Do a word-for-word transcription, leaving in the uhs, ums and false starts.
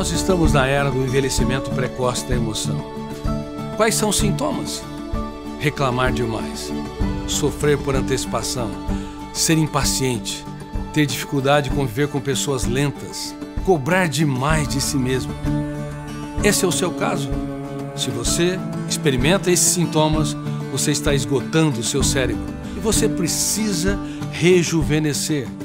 Nós estamos na era do envelhecimento precoce da emoção. Quais são os sintomas? Reclamar demais, sofrer por antecipação, ser impaciente, ter dificuldade de conviver com pessoas lentas, cobrar demais de si mesmo. Esse é o seu caso? Se você experimenta esses sintomas, você está esgotando o seu cérebro e você precisa rejuvenescer.